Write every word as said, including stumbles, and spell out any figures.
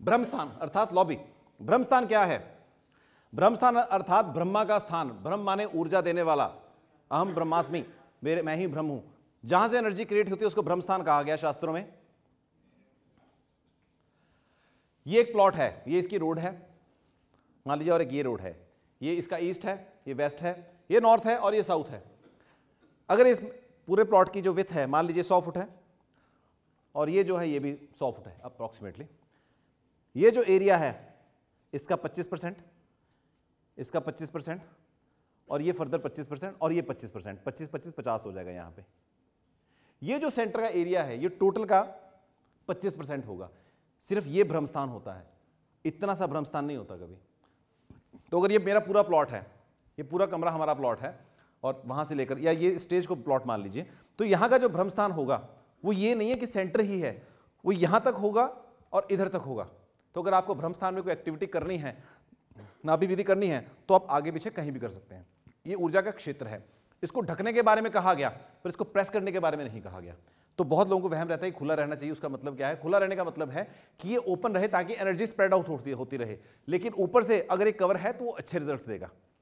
ब्रह्मस्थान अर्थात लॉबी। ब्रह्मस्थान क्या है? ब्रह्मस्थान अर्थात ब्रह्मा का स्थान। ब्रह्म माने ऊर्जा देने वाला, अहम ब्रह्मास्मि, मेरे मैं ही ब्रह्म हूं। जहां से एनर्जी क्रिएट होती है उसको ब्रह्मस्थान कहा गया शास्त्रों में। ये एक प्लॉट है, ये इसकी रोड है मान लीजिए, और एक ये रोड है, ये इसका ईस्ट है, ये वेस्ट है, ये नॉर्थ है और ये साउथ है। अगर इस पूरे प्लॉट की जो विड्थ है मान लीजिए सौ फुट है, और ये जो है ये भी सौ फुट है अप्रॉक्सीमेटली। ये जो एरिया है इसका पच्चीस परसेंट, इसका पच्चीस परसेंट, और ये फर्दर पच्चीस परसेंट, और ये पच्चीस परसेंट, पच्चीस पच्चीस पचास हो जाएगा यहां पे। ये जो सेंटर का एरिया है ये टोटल का पच्चीस परसेंट होगा। सिर्फ ये ब्रह्मस्थान होता है, इतना सा ब्रह्मस्थान नहीं होता कभी। तो अगर ये मेरा पूरा प्लॉट है, ये पूरा कमरा हमारा प्लॉट है, और वहां से लेकर या ये स्टेज को प्लॉट मान लीजिए, तो यहां का जो ब्रह्मस्थान होगा वो ये नहीं है कि सेंटर ही है, वो यहां तक होगा और इधर तक होगा। तो अगर आपको ब्रह्मस्थान में कोई एक्टिविटी करनी है, नाभि विधि करनी है, तो आप आगे पीछे कहीं भी कर सकते हैं। ये ऊर्जा का क्षेत्र है। इसको ढकने के बारे में कहा गया, पर इसको प्रेस करने के बारे में नहीं कहा गया। तो बहुत लोगों को वहम रहता है कि खुला रहना चाहिए। उसका मतलब क्या है? खुला रहने का मतलब है कि ये ओपन रहे ताकि एनर्जी स्प्रेड आउट होती होती रहे, लेकिन ऊपर से अगर एक कवर है तो वो अच्छे रिजल्ट्स देगा।